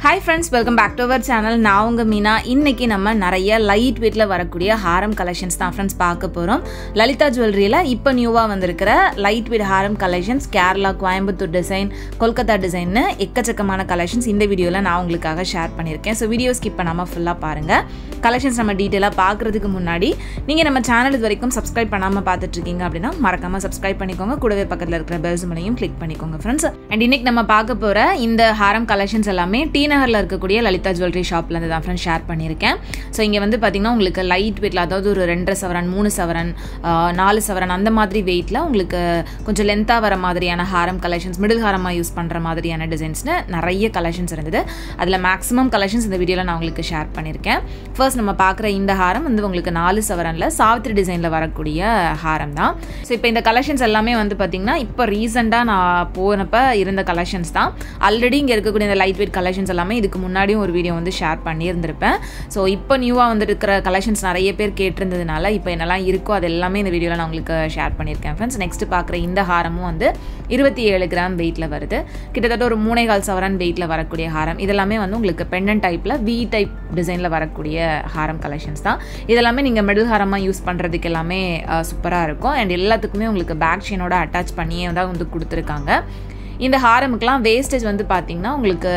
Hi friends, welcome back to our channel. நான் உங்க மீனா. இன்னைக்கு நம்ம நிறைய லைட் வெயிட்ல வரக்கூடிய ஹாரம் கலெக்ஷன்ஸ் தான் फ्रेंड्स பார்க்க போறோம். லலிதா ஜுவல்லரியில இப்போ நியூவா வந்திருக்கிற லைட் வெயிட் ஹாரம் collections Kerala, Coimbatore design, Kolkata design எக்கச்சக்கமான கலெக்ஷன்ஸ் இந்த வீடியோல நான் உங்களுக்காக ஷேர் பண்ணியிருக்கேன். ஸோ வீடியோ ஸ்கிப் பண்ணாம ஃபுல்லா பாருங்க. கலெக்ஷன்ஸ் நம்ம டீடைலா பார்க்கிறதுக்கு முன்னாடி நீங்க நம்ம சேனல் இது வரைக்கும் சப்ஸ்கிரைப் பண்ணாம பார்த்துட்டு இருக்கீங்க அப்படின்னா மறக்காம சப்ஸ்கிரைப் பண்ணிக்கோங்க. கூடவே பக்கத்துல இருக்கிற பெல் சிம்பலையும் கிளிக் பண்ணிக்கோங்க ஃப்ரெண்ட்ஸ். அண்ட் இன்னைக்கு நம்ம பார்க்க போற இந்த ஹாரம் கலெக்ஷன்ஸ் எல்லாமே நகர்ல இருக்கக்கூடிய லலிதா ஜுவல்லரி ஷாப்ல இருந்து தான் ஃப்ரெண்ட்ஸ் ஷேர் பண்ணியிருக்கேன். ஸோ இங்கே வந்து பார்த்தீங்கன்னா உங்களுக்கு லைட் வெயிட்ல, அதாவது ஒரு 2.5 சவரன், 3 சவரன், 4 சவரன் அந்த மாதிரி வெயிட்ல உங்களுக்கு கொஞ்சம் லென்த்தாக வர மாதிரியான ஹாரம் கலெக்ஷன்ஸ், மிடில் ஹாரமாக யூஸ் பண்ணுற மாதிரியான டிசைன்ஸ்னு நிறைய கலெக்ஷன்ஸ் இருந்தது. அதில் மேக்ஸிமம் கலெக்ஷன்ஸ் இந்த வீடியோவில் நான் உங்களுக்கு ஷேர் பண்ணியிருக்கேன். ஃபர்ஸ்ட் நம்ம பார்க்குற இந்த ஹாரம் வந்து உங்களுக்கு 4 சவரனில் சாவித்திரி டிசைனில் வரக்கூடிய ஹாரம் தான். ஸோ இப்போ இந்த கலெக்ஷன்ஸ் எல்லாமே வந்து பார்த்தீங்கன்னா இப்போ ரீசெண்டாக நான் போனப்போ இருந்த கலெக்ஷன்ஸ் தான். ஆல்ரெடி இங்கே இருக்கக்கூடிய இந்த லைட் வெயிட் கலெக்ஷன்ஸ் எல்லாமே இதுக்கு முன்னாடியும் ஒரு வீடியோ வந்து ஷேர் பண்ணியிருந்திருப்பேன். ஸோ இப்போ நியூவாக வந்து இருக்கிற கலெக்ஷன்ஸ் நிறைய பேர் கேட்டிருந்ததுனால இப்போ என்னெல்லாம் இருக்கோ அது எல்லாமே இந்த வீடியோவில் நான் உங்களுக்கு ஷேர் பண்ணியிருக்கேன் ஃப்ரெண்ட்ஸ். நெக்ஸ்ட் பார்க்குற இந்த ஹாரமும் வந்து 27 கிராம் வெயிட்டில் வருது. கிட்டத்தட்ட ஒரு 3.25 சவரன் வெயிட்டில் வரக்கூடிய ஹாரம். இதெல்லாமே வந்து உங்களுக்கு பெண்டன் டைப்பில் வி டைப் டிசைனில் வரக்கூடிய ஹாரம் கலெக்ஷன்ஸ் தான். இதெல்லாமே நீங்கள் மிடில் ஹாரமாக யூஸ் பண்ணுறதுக்கு எல்லாமே சூப்பராக இருக்கும். அண்ட் எல்லாத்துக்குமே உங்களுக்கு பேக் செயினோட அட்டாச் பண்ணியே தான் வந்து கொடுத்துருக்காங்க. இந்த ஹாரமுக்கெலாம் வேஸ்டேஜ் வந்து பார்த்திங்கன்னா உங்களுக்கு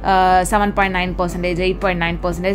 7.9%, 8.9%,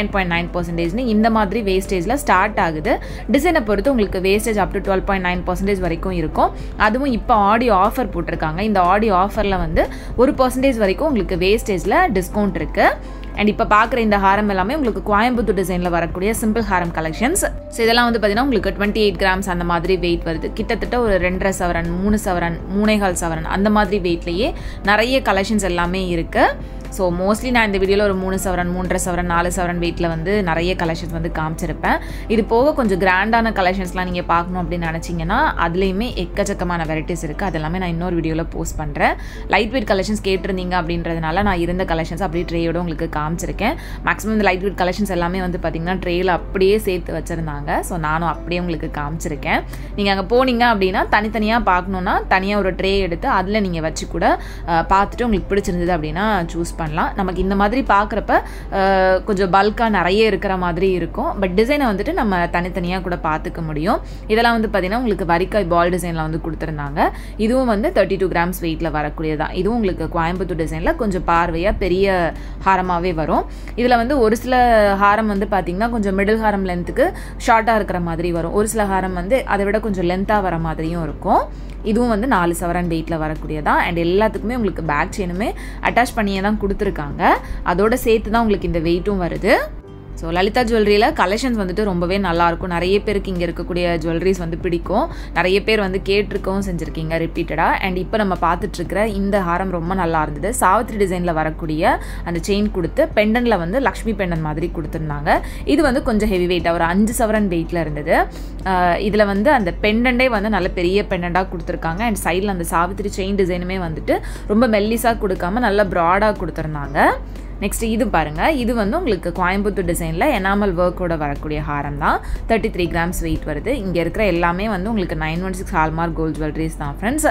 9.9% இந்த மாதிரி வேஸ்டேஜில் ஸ்டார்ட் ஆகுது. டிசைனை பொறுத்து உங்களுக்கு வேஸ்டேஜ் அப் டு 12.9% வரைக்கும் இருக்கும். அதுவும் இப்போ ஆடி ஆஃபர் போட்டிருக்காங்க. இந்த ஆடி ஆஃபரில் வந்து 1% வரைக்கும் உங்களுக்கு வேஸ்டேஜில் டிஸ்கவுண்ட் இருக்குது. அண்ட் இப்போ பார்க்குற இந்த ஹாரம் எல்லாமே உங்களுக்கு கோயம்புத்தூர் டிசைனில் வரக்கூடிய சிம்பிள் ஹாரம் கலெக்ஷன்ஸ். ஸோ இதெல்லாம் வந்து பார்த்தீங்கன்னா உங்களுக்கு 28 கிராம்ஸ் அந்த மாதிரி வெயிட் வருது. கிட்டத்தட்ட ஒரு 2.5 சவரன், 3 சவரன், 3.25 சவரன் அந்த மாதிரி வெயிட்லேயே நிறைய கலெக்ஷன்ஸ் எல்லாமே இருக்குது. ஸோ மோஸ்ட்லி நான் இந்த வீடியோவில் ஒரு 3 சவரன், 3.5 சவரன், 4 சவரன் வெயிட்டில் வந்து நிறைய கலெக்ஷன்ஸ் வந்து காமிச்சிருப்பேன். இது போக கொஞ்சம் கிராண்டான கலெக்ஷன்ஸ்லாம் நீங்கள் பார்க்கணும் அப்படின்னு நினச்சிங்கன்னா அதுலேயுமே எக்கச்சக்கமான வெரைட்டிஸ் இருக்குது. அதெல்லாமே நான் இன்னொரு வீடியோவில் போஸ்ட் பண்ணுறேன். லைட் வெயிட் கலெக்ஷன்ஸ் கேட்டிருந்தீங்க அப்படின்றதுனால நான் இருந்த கலெக்ஷன்ஸ் அப்படியே ட்ரேயோட உங்களுக்கு காமிச்சிருக்கேன். மேக்ஸிமம் இந்த லைட் வெயிட் கலெக்ஷன்ஸ் எல்லாமே வந்து பார்த்திங்கன்னா ட்ரேயில் அப்படியே சேர்த்து வச்சுருந்தாங்க. ஸோ நானும் அப்படியே உங்களுக்கு காமிச்சிருக்கேன். நீங்கள் அங்கே போனீங்க அப்படின்னா தனித்தனியாக பார்க்கணுன்னா தனியாக ஒரு ட்ரே எடுத்து அதில் நீங்கள் வச்சு கூட பார்த்துட்டு உங்களுக்கு பிடிச்சிருந்தது அப்படின்னா சூஸ் பண்ணலாம். நமக்கு இந்த மாதிரி பார்க்குறப்ப கொஞ்சம் பல்காக நிறைய இருக்கிற மாதிரி இருக்கும். பட் டிசைனை வந்துட்டு நம்ம தனித்தனியாக கூட பார்த்துக்க முடியும். இதெல்லாம் வந்து பார்த்திங்கன்னா உங்களுக்கு வரிக்காய் பால் டிசைனில் வந்து கொடுத்துருந்தாங்க. இதுவும் வந்து 32 கிராம்ஸ் வெயிட்டில் வரக்கூடியதான். இதுவும் உங்களுக்கு கோயம்புத்தூர் டிசைனில் கொஞ்சம் பார்வையாக பெரிய ஹாரமாகவே வரும். இதில் வந்து ஒரு சில ஹாரம் வந்து பார்த்திங்கன்னா கொஞ்சம் மிடில் ஹாரம் லென்த்துக்கு ஷார்ட்டாக இருக்கிற மாதிரி வரும். ஒரு சில ஹாரம் வந்து அதை விட கொஞ்சம் லென்த்தாக வர மாதிரியும் இருக்கும். இதுவும் வந்து 4 சவரன் வெயிட்டில் வரக்கூடியதான். அண்ட் எல்லாத்துக்குமே உங்களுக்கு பேக் செயினுமே அட்டாச் பண்ணியே தான் கொடுத்துருக்காங்க. அதோட சேர்த்து தான் உங்களுக்கு இந்த வெயிட்டும் வருது. ஸோ லலிதா ஜுவல்லரியில் கலெக்ஷன்ஸ் வந்துட்டு ரொம்பவே நல்லாயிருக்கும். நிறைய பேருக்கு இங்கே இருக்கக்கூடிய ஜுவல்லரிஸ் வந்து பிடிக்கும். நிறைய பேர் வந்து கேட்டிருக்கவும் செஞ்சுருக்கீங்க ரிப்பீட்டடாக. அண்ட் இப்போ நம்ம பார்த்துட்ருக்கிற இந்த ஹாரம் ரொம்ப நல்லா இருந்தது. சாவித்திரி டிசைனில் வரக்கூடிய அந்த செயின் கொடுத்து பெண்டனில் வந்து லக்ஷ்மி பெண்டன் மாதிரி கொடுத்துருந்தாங்க. இது வந்து கொஞ்சம் ஹெவி வெயிட்டாக ஒரு 5 சவரன் வெயிட்டில் இருந்தது. இதில் வந்து அந்த பெண்டண்டே வந்து நல்ல பெரிய பெண்டண்டாக கொடுத்துருக்காங்க. அண்ட் சைடில் அந்த சாவித்திரி செயின் டிசைனுமே வந்துட்டு ரொம்ப மெல்லிஸாக கொடுக்காம நல்லா ப்ராடாக கொடுத்துருந்தாங்க. நெக்ஸ்ட் இது பாருங்கள். இது வந்து உங்களுக்கு கோயம்புத்தூர் டிசைனில் எனாமல் ஒர்க்கோட வரக்கூடிய ஹாரம் தான். 33 கிராம்ஸ் வெயிட் வருது. இங்கே இருக்கிற எல்லாமே வந்து உங்களுக்கு 916 ஹால்மார்க் கோல்ட் ஜுவல்லரிஸ் தான் ஃப்ரெண்ட்ஸ்.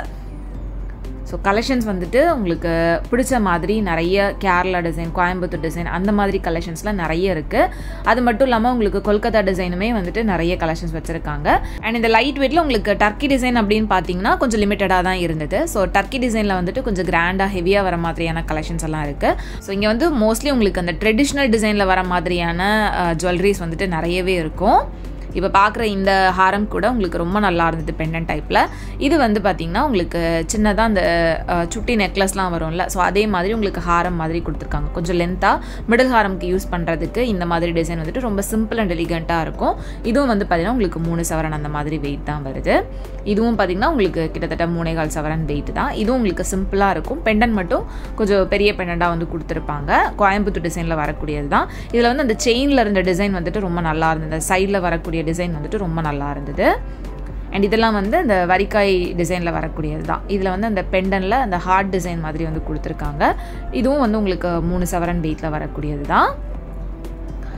ஸோ கலெக்ஷன்ஸ் வந்துட்டு உங்களுக்கு பிடிச்ச மாதிரி நிறைய கேரளா டிசைன், கோயம்புத்தூர் டிசைன் அந்த மாதிரி கலெக்ஷன்ஸ்லாம் நிறைய இருக்குது. அது மட்டும் இல்லாமல் உங்களுக்கு கொல்கத்தா டிசைனுமே வந்துட்டு நிறைய கலெக்ஷன்ஸ் வச்சுருக்காங்க. அண்ட் இந்த லைட் வெயிட்டில் உங்களுக்கு டர்க்கி டிசைன் அப்படின்னு பார்த்தீங்கன்னா கொஞ்சம் லிமிட்டடாக தான் இருந்தது. ஸோ டர்க்கி டிசைனில் வந்துட்டு கொஞ்சம் கிராண்டாக ஹெவியாக வர மாதிரியான கலெக்ஷன்ஸ் எல்லாம் இருக்குது. ஸோ இங்கே வந்து மோஸ்ட்லி உங்களுக்கு அந்த ட்ரெடிஷ்னல் டிசைனில் வர மாதிரியான ஜுவல்லரிஸ் வந்துட்டு நிறையவே இருக்கும். இப்போ பார்க்குற இந்த ஹாரம் கூட உங்களுக்கு ரொம்ப நல்லா இருந்தது பெண்டன் டைப்பில். இது வந்து பார்த்திங்கன்னா உங்களுக்கு சின்னதாக அந்த சுட்டி நெக்லஸ்லாம் வரும்ல, ஸோ அதே மாதிரி உங்களுக்கு ஹாரம் மாதிரி கொடுத்துருக்காங்க. கொஞ்சம் லென்த்தாக மிடில் ஹாரம்க்கு யூஸ் பண்ணுறதுக்கு இந்த மாதிரி டிசைன் வந்துட்டு ரொம்ப சிம்பிள் அண்ட் எலிகண்ட்டாக இருக்கும். இதுவும் வந்து பார்த்திங்கன்னா உங்களுக்கு 3 சவரன் அந்த மாதிரி வெயிட் தான் வருது. இதுவும் பார்த்திங்கன்னா உங்களுக்கு கிட்டத்தட்ட 3.25 சவரன் வெயிட் தான். இதுவும் உங்களுக்கு சிம்பிளாக இருக்கும். பெண்டன் மட்டும் கொஞ்சம் பெரிய பெண்டண்டாக வந்து கொடுத்துருப்பாங்க. கோயம்புத்தூர் டிசைனில் வரக்கூடியது தான். இதில் வந்து அந்த செயினில் இருந்த டிசைன் வந்துட்டு ரொம்ப நல்லா இருந்தது. சைடில் வரக்கூடிய டிசைன் வந்துட்டு ரொம்ப நல்லா இருந்தது. அண்ட் இதெல்லாம் வந்து இந்த வரிக்காய் டிசைனில் வரக்கூடியது தான். இதில் வந்து அந்த பெண்டனில் அந்த ஹார்ட் டிசைன் மாதிரி வந்து கொடுத்துருக்காங்க. இதுவும் வந்து உங்களுக்கு 3 சவரன் வெயிட்டில் வரக்கூடியது தான்.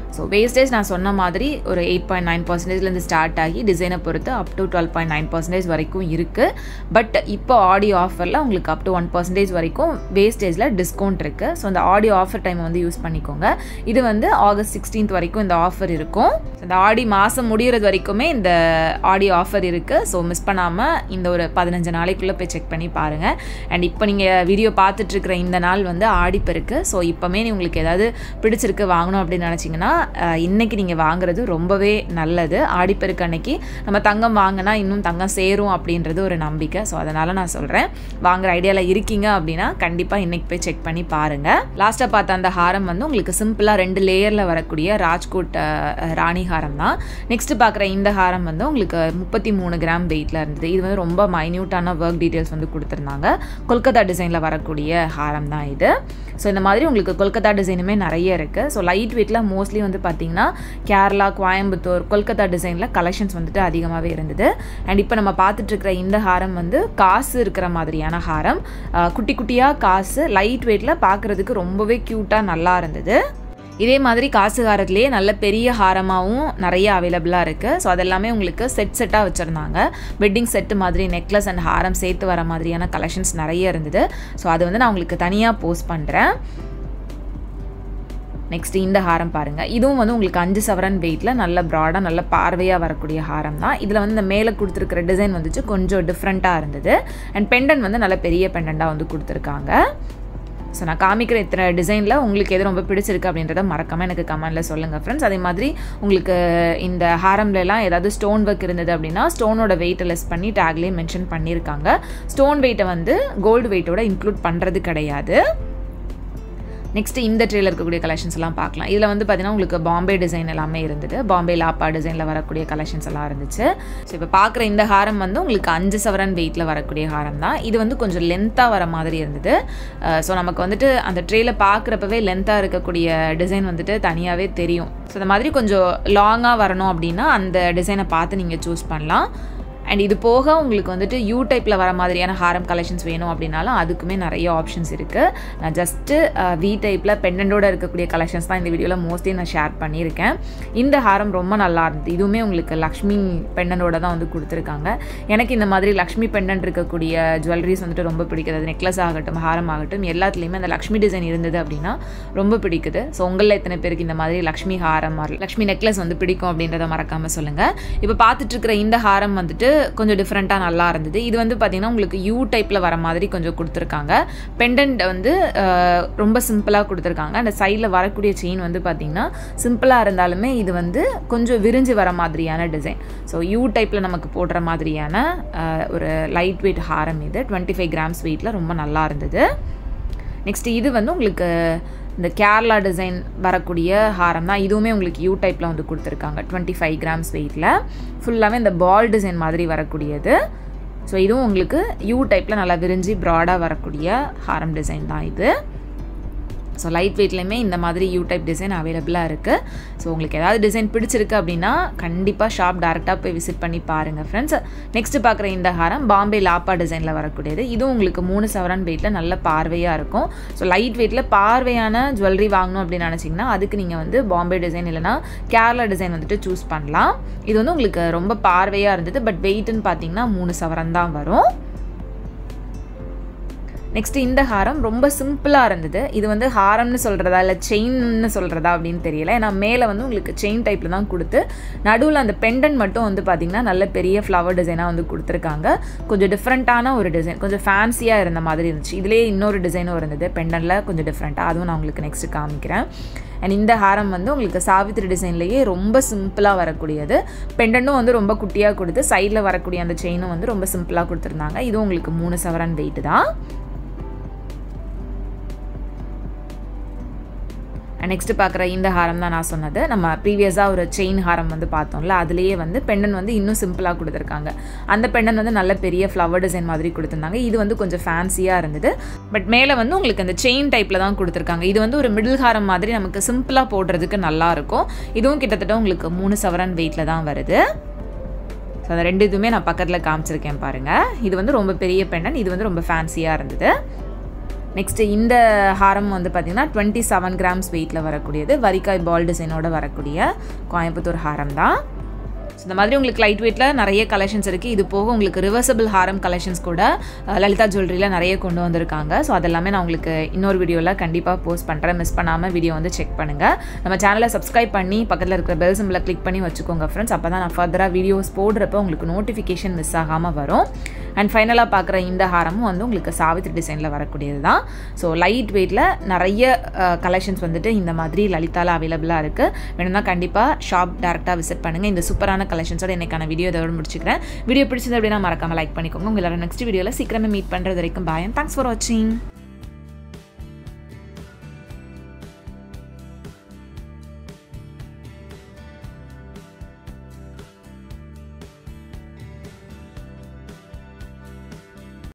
ஸோ வேஸ்டேஜ் நான் சொன்ன மாதிரி ஒரு 8.9% ஸ்டார்ட் ஆகி டிசைனை பொறுத்து அப் டு 12.9% வரைக்கும் இருக்குது. பட் இப்போ ஆடியோ ஆஃபரில் உங்களுக்கு அப் டு 1% வரைக்கும் வேஸ்டேஜில் டிஸ்கவுண்ட் இருக்குது. ஸோ இந்த ஆடியோ ஆஃபர் டைமை வந்து யூஸ் பண்ணிக்கோங்க. இது வந்து August 16th வரைக்கும் இந்த ஆஃபர் இருக்கும். இந்த ஆடி மாதம் முடிகிறது வரைக்குமே இந்த ஆடியோ ஆஃபர் இருக்குது. ஸோ மிஸ் பண்ணாமல் இந்த ஒரு 15 நாளைக்குள்ளே போய் செக் பண்ணி பாருங்கள். அண்ட் இப்போ நீங்கள் வீடியோ பார்த்துட்ருக்கிற இந்த நாள் வந்து ஆடிப்பெருக்கு. ஸோ இப்போமே உங்களுக்கு ஏதாவது பிடிச்சிருக்கு வாங்கணும் அப்படின்னு நினச்சிங்கன்னா இன்றைக்கி நீங்கள் வாங்குறது ரொம்பவே நல்லது. ஆடிப்பெருக்கு அன்னைக்கு நம்ம தங்கம் வாங்கினா இன்னும் தங்கம் சேரும் அப்படின்றது ஒரு நம்பிக்கை. ஸோ அதனால் நான் சொல்கிறேன், வாங்குகிற ஐடியாவில் இருக்கீங்க அப்படின்னா கண்டிப்பாக இன்றைக்கி போய் செக் பண்ணி பாருங்கள். லாஸ்ட்டாக பார்த்த அந்த ஹாரம் வந்து உங்களுக்கு சிம்பிளாக 2 லேயரில் வரக்கூடிய ராஜ்கோட் ராணி ஹாரம் தான். நெக்ஸ்ட்டு பார்க்குற இந்த ஹாரம் வந்து உங்களுக்கு 33 கிராம் வெயிட்டில் இருந்தது. இது வந்து ரொம்ப மைன்யூட்டான ஒர்க் டீட்டெயில்ஸ் வந்து கொடுத்துருந்தாங்க. கொல்கத்தா டிசைனில் வரக்கூடிய ஹாரம் தான் இது. ஸோ இந்த மாதிரி உங்களுக்கு கொல்கத்தா டிசைனுமே நிறைய இருக்குது. ஸோ லைட் வெயிட்டில் மோஸ்ட்லி வந்து பார்த்திங்கன்னா கேரளா, கோயம்புத்தூர், கொல்கத்தா டிசைனில் கலெக்ஷன்ஸ் வந்துட்டு அதிகமாகவே இருந்தது. அண்ட் இப்போ நம்ம பார்த்துட்ருக்கிற இந்த ஹாரம் வந்து காசு இருக்கிற மாதிரியான ஹாரம். குட்டி குட்டியாக காசு, லைட் வெயிட்டில் பார்க்குறதுக்கு ரொம்பவே க்யூட்டாக நல்லா இருந்தது. இதே மாதிரி காசு ஹாரத்துலேயே நல்ல பெரிய ஹாரமாகவும் நிறைய அவைலபிளாக இருக்குது. ஸோ அதெல்லாமே உங்களுக்கு செட்டாக வச்சுருந்தாங்க. வெட்டிங் செட்டு மாதிரி நெக்லஸ் அண்ட் ஹாரம் சேர்த்து வர மாதிரியான கலெக்ஷன்ஸ் நிறைய இருந்தது. ஸோ அது வந்து நான் உங்களுக்கு தனியாக போஸ்ட் பண்ணுறேன். நெக்ஸ்ட் இந்த ஹாரம் பாருங்கள். இதுவும் வந்து உங்களுக்கு 5 சவரன் வெயிட்டில் நல்ல ப்ராடாக நல்ல பார்வையாக வரக்கூடிய ஹாரம் தான். இதில் வந்து இந்த மேலே கொடுத்துருக்கிற டிசைன் வந்துச்சு கொஞ்சம் டிஃப்ரெண்ட்டாக இருந்தது. அண்ட் பெண்டன் வந்து நல்ல பெரிய பெண்டண்டாக வந்து கொடுத்துருக்காங்க. ஸோ நான் காமிக்கிற இத்தனை டிசைனில் உங்களுக்கு எது ரொம்ப பிடிச்சிருக்கு அப்படின்றத மறக்காமல் எனக்கு கமெண்டில் சொல்லுங்கள் ஃப்ரெண்ட்ஸ். அதே மாதிரி உங்களுக்கு இந்த ஹாரம்லலாம் ஏதாவது ஸ்டோன் ஒர்க் இருந்தது அப்படின்னா ஸ்டோனோட வெயிட்டை லெஸ் பண்ணி டேக்லேயே மென்ஷன் பண்ணியிருக்காங்க. ஸ்டோன் வெயிட்டை வந்து கோல்டு வெயிட்டோட இன்க்ளூட் பண்ணுறது கிடையாது. நெக்ஸ்ட்டு இந்த ட்ரேயில் இருக்கக்கூடிய கலெக்ஷன்ஸ் எல்லாம் பார்க்கலாம். இதில் வந்து பார்த்தீங்கன்னா உங்களுக்கு பாம்பே டிசைன் எல்லாமே இருந்தது. பாம்பே லாப்பா டிசைனில் வரக்கூடிய கலெக்ஷன்ஸ் எல்லாம் இருந்துச்சு. ஸோ இப்போ பார்க்குற இந்த ஹாரம் வந்து உங்களுக்கு 5 சவரன் வெயிட்டில் வரக்கூடிய ஹாரம் தான். இது வந்து கொஞ்சம் லென்த்தாக வர மாதிரி இருந்தது. ஸோ நமக்கு வந்துட்டு அந்த ட்ரேயில் பார்க்குறப்பவே லென்த்தாக இருக்கக்கூடிய டிசைன் வந்துட்டு தனியாகவே தெரியும். ஸோ இந்த மாதிரி கொஞ்சம் லாங்காக வரணும் அப்படின்னா அந்த டிசைனை பார்த்து நீங்கள் சூஸ் பண்ணலாம். அண்ட் இது போக உங்களுக்கு வந்துட்டு யூ டைப்பில் வர மாதிரியான ஹாரம் கலெக்ஷன்ஸ் வேணும் அப்படின்னாலும் அதுக்குமே நிறைய ஆப்ஷன்ஸ் இருக்குது. நான் ஜஸ்ட்டு வி டைப்பில் பெண்டண்டோடு இருக்கக்கூடிய கலெக்ஷன்ஸ் தான் இந்த வீடியோவில் மோஸ்ட்லி நான் ஷேர் பண்ணியிருக்கேன். இந்த ஹாரம் ரொம்ப நல்லா இருந்தது. இதுவுமே உங்களுக்கு லக்ஷ்மி பெண்டண்டோட தான் வந்து கொடுத்துருக்காங்க. எனக்கு இந்த மாதிரி லக்ஷ்மி பெண்டன்ட் இருக்கக்கூடிய ஜுவல்லரிஸ் வந்துட்டு ரொம்ப பிடிக்குது. அது நெக்லஸ் ஆகட்டும், ஹாரம் ஆகட்டும், எல்லாத்துலேயுமே அந்த லக்ஷ்மி டிசைன் இருந்தது அப்படின்னா ரொம்ப பிடிக்குது. ஸோ உங்களில் எத்தனை பேருக்கு இந்த மாதிரி லக்ஷ்மி ஹாரம் லக்ஷ்மி நெக்லஸ் வந்து பிடிக்கும் அப்படின்றத மறக்காமல் சொல்லுங்கள். இப்போ பார்த்துட்ருக்கிற இந்த ஹாரம் வந்துட்டு கொஞ்சம் டிஃப்ரெண்ட்டாக நல்லா இருந்தது. இது வந்து பார்த்திங்கன்னா உங்களுக்கு யூ டைப்பில் வர மாதிரி கொஞ்சம் கொடுத்துருக்காங்க. பெண்டன்ட் வந்து ரொம்ப சிம்பிளாக கொடுத்துருக்காங்க. அந்த சைடில் வரக்கூடிய செயின் வந்து பார்த்திங்கன்னா சிம்பிளாக இருந்தாலுமே இது வந்து கொஞ்சம் விரிஞ்சு வர மாதிரியான டிசைன். ஸோ யூ டைப்பில் நமக்கு போடுற மாதிரியான ஒரு லைட் வெயிட் ஹாரம் இது 25 கிராம்ஸ் வெயிட்டில் ரொம்ப நல்லா இருந்தது. நெக்ஸ்ட் இது வந்து உங்களுக்கு இந்த கேரளா டிசைன் வரக்கூடிய ஹாரம் தான். இதுவுமே உங்களுக்கு யூ டைப்பில் வந்து கொடுத்துருக்காங்க 25 கிராம்ஸ் வெயிட்டில். ஃபுல்லாகவே இந்த பால் டிசைன் மாதிரி வரக்கூடியது. ஸோ இதுவும் உங்களுக்கு யூ டைப்பில் நல்லா விரிஞ்சு ப்ராடாக வரக்கூடிய ஹாரம் டிசைன் தான் இது. ஸோ லைட் வெயிட்லேயுமே இந்த மாதிரி யூ டைப் டிசைன் அவைலபிளாக இருக்குது. ஸோ உங்களுக்கு ஏதாவது டிசைன் பிடிச்சிருக்கு அப்படின்னா கண்டிப்பாக ஷாப் டேரெக்டாக போய் விசிட் பண்ணி பாருங்கள் ஃப்ரெண்ட்ஸ். நெக்ஸ்ட்டு பார்க்குற இந்த ஹாரம் பாம்பே லாப்பா டிசைனில் வரக்கூடியது. இதுவும் உங்களுக்கு 3 சவரன் வெயிட்டில் நல்ல பார்வையாக இருக்கும். ஸோ லைட் வெயிட்டில் பார்வையான ஜுவல்லரி வாங்கணும் அப்படின்னு நினச்சிங்கன்னா அதுக்கு நீங்கள் வந்து பாம்பே டிசைன் இல்லைனா கேரளா டிசைன் வந்துட்டு சூஸ் பண்ணலாம். இது வந்து உங்களுக்கு ரொம்ப பார்வையாக இருந்தது. பட் வெயிட்டுன்னு பார்த்தீங்கன்னா 3 சவரன் தான் வரும். நெக்ஸ்ட் இந்த ஹாரம் ரொம்ப சிம்பிளாக இருந்தது. இது வந்து ஹாரம்னு சொல்கிறதா இல்லை செயின்னு சொல்கிறதா அப்படின்னு தெரியல. ஏன்னா மேலே வந்து உங்களுக்கு செயின் டைப்பில் தான் கொடுத்து நடுவில் அந்த பெண்டன் மட்டும் வந்து பார்த்திங்கன்னா நல்ல பெரிய ஃப்ளவர் டிசைனாக வந்து கொடுத்துருக்காங்க. கொஞ்சம் டிஃப்ரெண்ட்டான ஒரு டிசைன், கொஞ்சம் ஃபேன்சியாக இருந்த மாதிரி இருந்துச்சு. இதுலேயே இன்னொரு டிசைனும் இருந்தது பெண்டனில் கொஞ்சம் டிஃப்ரெண்ட்டாக. அதுவும் நான் உங்களுக்கு நெக்ஸ்ட்டு காமிக்கிறேன். அண்ட் இந்த ஹாரம் வந்து உங்களுக்கு சாவித்திரி டிசைன்லேயே ரொம்ப சிம்பிளாக வரக்கூடியது. பெண்டன்ட்டும் வந்து ரொம்ப குட்டியாக கொடுத்து சைடில் வரக்கூடிய அந்த செயினும் வந்து ரொம்ப சிம்பிளாக கொடுத்துருந்தாங்க. இதுவும் உங்களுக்கு 3 சவரன் வெயிட்டு தான். நெக்ஸ்ட்டு பார்க்குற இந்த ஹாரம் தான் நான் சொன்னது. நம்ம ப்ரீவியஸாக ஒரு செயின் ஹாரம் வந்து பார்த்தோம்ல, அதுலேயே வந்து பெண்டன் வந்து இன்னும் சிம்பிளாக கொடுத்துருக்காங்க. அந்த பெண்டன் வந்து நல்ல பெரிய ஃப்ளவர் டிசைன் மாதிரி கொடுத்துருந்தாங்க. இது வந்து கொஞ்சம் ஃபேன்சியாக இருந்தது. பட் மேலே வந்து உங்களுக்கு அந்த செயின் டைப்பில் தான் கொடுத்துருக்காங்க. இது வந்து ஒரு மிடில் ஹாரம் மாதிரி நமக்கு சிம்பிளாக போடுறதுக்கு நல்லாயிருக்கும். இதுவும் கிட்டத்தட்ட உங்களுக்கு 3 சவரன் வெயிட்டில் தான் வருது. ஸோ அந்த 2 இதுவுமே நான் பக்கத்தில் காமிச்சிருக்கேன் பாருங்கள். இது வந்து ரொம்ப பெரிய பெண்டன், இது வந்து ரொம்ப ஃபேன்சியாக இருந்தது. நெக்ஸ்ட்டு இந்த ஹாரம் வந்து பார்த்திங்கன்னா 27 கிராம்ஸ் வெயிட்டில் வரக்கூடியது, வரிக்காய் பால் டிசைனோட வரக்கூடிய கோயம்புத்தூர் ஹாரம் தான். ஸோ இந்த மாதிரி உங்களுக்கு லைட் வெயிட்டில் நிறைய கலெக்ஷன்ஸ் இருக்குது. இது போக உங்களுக்கு ரிவர்சபிள் ஹாரம் கலெக்ஷன்ஸ் கூட லலிதா ஜுவல்லரியில் நிறைய கொண்டு வந்திருக்காங்க. ஸோ அதெல்லாமே நான் உங்களுக்கு இன்னொரு வீடியோவில் கண்டிப்பாக போஸ்ட் பண்ணுறேன். மிஸ் பண்ணாமல் வீடியோ வந்து செக் பண்ணுங்கள். நம்ம சேனலை சப்ஸ்கிரைப் பண்ணி பக்கத்தில் இருக்கிற பெல் சிம்பிளை கிளிக் பண்ணி வச்சுக்கோங்க ஃப்ரெண்ட்ஸ். அப்போ தான் நான் ஃபர்தராக வீடியோஸ் போடுறப்ப உங்களுக்கு நோட்டிஃபிகேஷன் மிஸ் ஆகாமல் வரும். அண்ட் ஃபைனலாக பார்க்குற இந்த ஹாரமும் வந்து உங்களுக்கு சாவித்ரி டிசைனில் வரக்கூடியது தான். ஸோ லைட் வெயிட்டில் நிறைய கலெக்ஷன்ஸ் வந்துட்டு இந்த மாதிரி லலிதாவில் அவைலபிளாக இருக்குது. வேணும்னா கண்டிப்பாக ஷாப் டேரெக்டாக விசிட் பண்ணுங்கள். இந்த சூப்பரான கலெக்ஷன்ஸோட இன்னைக்கான வீடியோ இதோட முடிச்சுக்கிறேன். வீடியோ பிடிச்சது அப்படின்னா மறக்காமல் லைக் பண்ணிக்கோங்க. உங்களோட நெக்ஸ்ட் வீடியோவில் சீக்கிரமே மீட் பண்ணுறது வரைக்கும் பாய். தேங்க்ஸ் ஃபார் வாட்சிங்.